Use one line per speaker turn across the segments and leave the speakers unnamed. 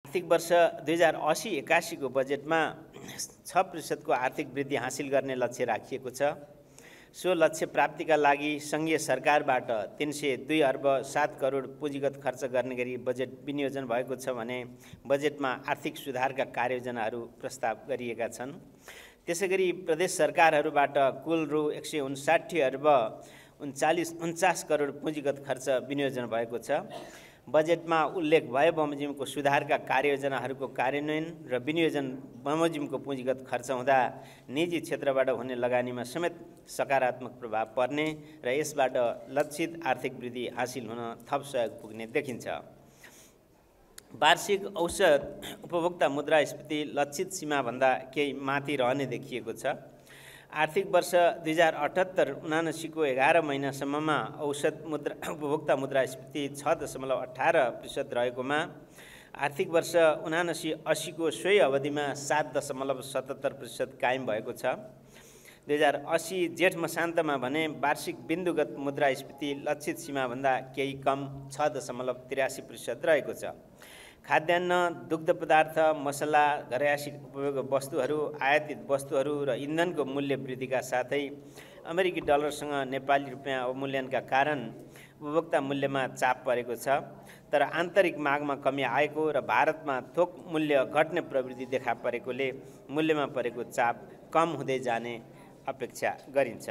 आर्थिक वर्ष 2080-81 को बजेटमा 6% को आर्थिक वृद्धि हासिल गर्ने लक्ष्य राखिएको छ। सो लक्ष्य प्राप्तिका लागि सङ्घीय सरकारबाट 302 अर्ब 7 करोड पुँजीगत खर्च गर्ने गरी बजेट विनियोजन भएको छ भने बजेटमा आर्थिक सुधारका कार्ययोजनाहरू प्रस्ताव गरिएका छन्। त्यसैगरी प्रदेश सरकारहरूबाट कुल रु 159 अर्ब 49 करोड पुँजीगत खर्च विनियोजन भएको छ। बजेटमा उल्लेख भए बमोजिमको सुधारका कार्ययोजनाहरूको कार्यान्वयन र विनियोजन बमोजिमको पुँजीगत खर्च हुँदा निजी क्षेत्रबाट हुने लगानीमा समेत सकारात्मक प्रभाव पर्ने र यसबाट लक्षित आर्थिक वृद्धि हासिल हुन थप सहयोग पुग्ने देखिन्छ। वार्षिक औसत उपभोक्ता मुद्रास्फीति लक्षित सीमाभन्दा केही माथि रहने देखिएको छ। आर्थिक वर्ष 2078-79 को 11 महिनासम्ममा औसत उपभोक्ता मुद्रास्फीति 6.18% रहेकोमा आर्थिक वर्ष 79-80 को सोही अवधिमा 7.77% कायम भएको छ। 2080 जेठ मसान्तमा भने वार्षिक बिन्दुगत मुद्रास्फीति लक्षित सीमाभन्दा केही कम 6.83% रहेको छ। खाद्यान्न, दुग्ध पदार्थ, मसला, घरयासी उपयोग वस्तुहरू, आयातित वस्तुहरू र इन्धनको मूल्य वृद्धिका साथै अमेरिकी डलरसँग नेपाली रुपियाँ अवमूल्यनका कारण उपभोक्ता मूल्यमा चाप परेको छ। तर आन्तरिक मागमा कमी आएको र भारतमा थोक मूल्य घट्ने प्रवृत्ति देखा परेकोले मूल्यमा परेको चाप कम हुँदै जाने अपेक्षा गरिन्छ।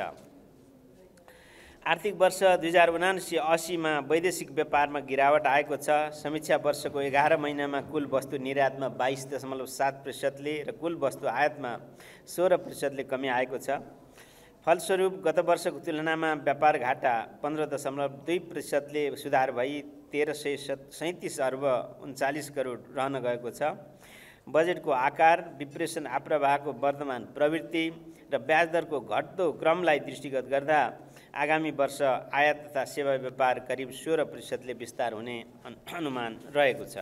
आर्थिक वर्ष 2079-80 मा वैदेशिक व्यापारमा गिरावट आएको छ। समीक्षा वर्षको 11 महिनामा कुल वस्तु निर्यातमा 22.7% ले र कुल वस्तु आयातमा 16% ले कमी आएको छ। फलस्वरूप गत वर्षको तुलनामा व्यापार घाटा 15.2% ले सुधार भई 1337 अर्ब 39 करोड रहन गएको छ। बजेटको आकार, विप्रेषण आप्रवाहको वर्तमान प्रवृत्ति र ब्याज दरको घट्दो क्रमलाई दृष्टिगत गर्दा आगामी वर्ष आयात तथा सेवा व्यापार करिब 16% ले विस्तार हुने अनुमान रहेको छ।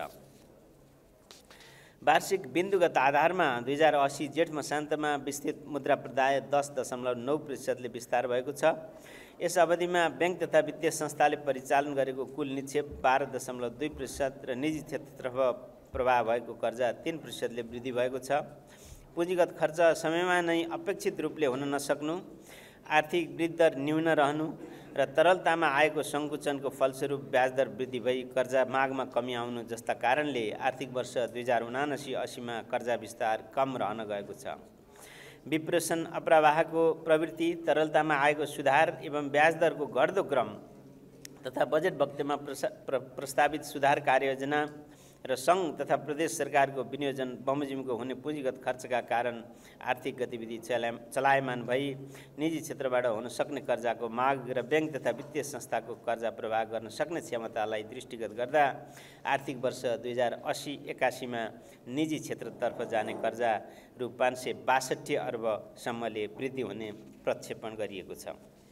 वार्षिक बिन्दुगत आधारमा 2080 जेठ मसान्तमा विस्तृत मुद्रा प्रदाय 10.9% ले विस्तार भएको छ। यस अवधिमा बैंक तथा वित्तीय संस्थाले परिचालन गरेको कुल निक्षेप 12.2% र निजी क्षेत्रतर्फ प्रभाव भएको कर्जा 3% ले वृद्धि भएको छ। पुँजीगत खर्च समयमा नै अपेक्षित रूपले हुन नसक्नु, आर्थिक वृद्धि दर न्यून रहनु र तरलतामा आएको सङ्कुचनको फलस्वरूप ब्याज दर वृद्धि भई कर्जा मागमा कमी आउनु जस्ता कारणले आर्थिक वर्ष 2079-80 मा कर्जा विस्तार कम रहन गएको छ। विप्रेषण अप्रवाहको प्रवृत्ति, तरलतामा आएको सुधार एवं ब्याज दरको घट्दो क्रम तथा बजेट वक्तव्यमा प्रस्तावित सुधार कार्ययोजना र सङ्घ तथा प्रदेश सरकारको विनियोजन बमोजिमको हुने पुँजीगत खर्चका कारण आर्थिक गतिविधि चलायमान भई निजी क्षेत्रबाट हुन सक्ने कर्जाको माग र बैंक तथा वित्तीय संस्थाको कर्जा प्रवाह गर्न सक्ने क्षमतालाई दृष्टिगत गर्दा आर्थिक वर्ष 2080-81 मा निजी क्षेत्रतर्फ जाने कर्जा रु 562 अर्बसम्मले वृद्धि हुने प्रक्षेपण गरिएको छ।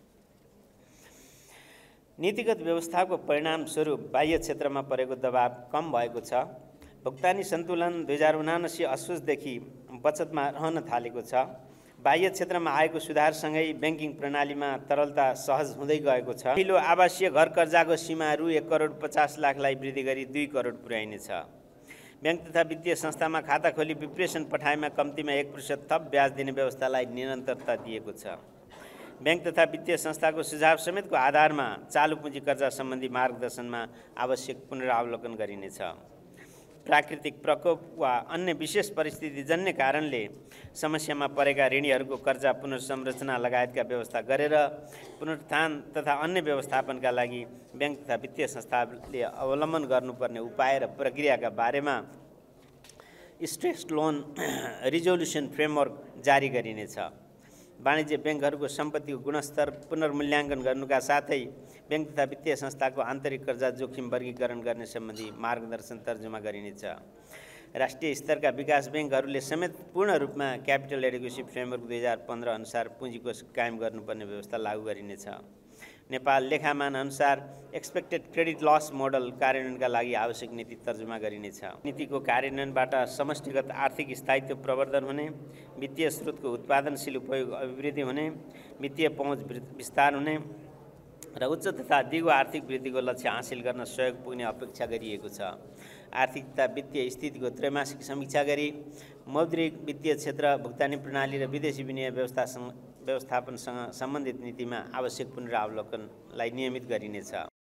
नीतिगत व्यवस्थाको परिणामस्वरूप बाह्य क्षेत्रमा परेको दबाव कम भएको छ। भुक्तानी सन्तुलन 2079 असोजदेखि बचतमा रहन थालेको छ। बाह्य क्षेत्रमा आएको सुधारसँगै ब्याङ्किङ प्रणालीमा तरलता सहज हुँदै गएको छ। पहिलो आवासीय घर कर्जाको सीमा रु 1 करोड 50 लाखलाई वृद्धि गरी 2 करोड पुर्याइनेछ। ब्याङ्क तथा वित्तीय संस्थामा खाता खोली विप्रेषण पठाइमा कम्तीमा 1% थप ब्याज दिने व्यवस्थालाई निरन्तरता दिएको छ। ब्याङ्क तथा वित्तीय संस्थाको सुझाव समेतको आधारमा चालु पुँजी कर्जा सम्बन्धी मार्गदर्शनमा आवश्यक पुनरावलोकन गरिनेछ। प्राकृतिक प्रकोप वा अन्य विशेष परिस्थिति जन्य कारणले समस्यामा परेका ऋणीहरूको कर्जा पुनर्संरचना लगायतका व्यवस्था गरेर पुनरुत्थान तथा अन्य व्यवस्थापनका लागि ब्याङ्क तथा वित्तीय संस्थाले अवलम्बन गर्नुपर्ने उपाय र प्रक्रियाका बारेमा स्ट्रेस लोन रिजोल्युसन फ्रेमवर्क जारी गरिनेछ। वाणिज्य ब्याङ्कहरूको सम्पत्तिको गुणस्तर पुनर्मूल्याङ्कन गर्नुका साथै ब्याङ्क तथा वित्तीय संस्थाको आन्तरिक कर्जा जोखिम वर्गीकरण गर्ने सम्बन्धी मार्गदर्शन तर्जुमा गरिनेछ। राष्ट्रिय स्तरका विकास ब्याङ्कहरूले समेत पूर्ण रूपमा क्यापिटल एडेक्वेसी फ्रेमवर्क 2015 अनुसार पुँजीकोष कायम गर्नुपर्ने व्यवस्था लागू गरिनेछ। नेपाल लेखामान अनुसार एक्सपेक्टेड क्रेडिट लस मोडल कार्यान्वयनका लागि आवश्यक नीति तर्जुमा गरिनेछ। नीतिको कार्यान्वयनबाट समष्टिगत आर्थिक स्थायित्व प्रवर्धन हुने, वित्तीय स्रोतको उत्पादनशील उपयोग अभिवृद्धि हुने, वित्तीय पहुँच विस्तार हुने र उच्च तथा दिगो आर्थिक वृद्धिको लक्ष्य हासिल गर्न सहयोग पुग्ने अपेक्षा गरिएको छ।
आर्थिक तथा वित्तीय स्थितिको त्रैमासिक समीक्षा गरी मौद्रिक वित्तीय क्षेत्र भुक्तानी प्रणाली र विदेशी विनिमय व्यवस्थापनसँग सम्बन्धित नीतिमा आवश्यक पुनरावलोकनलाई नियमित गरिनेछ।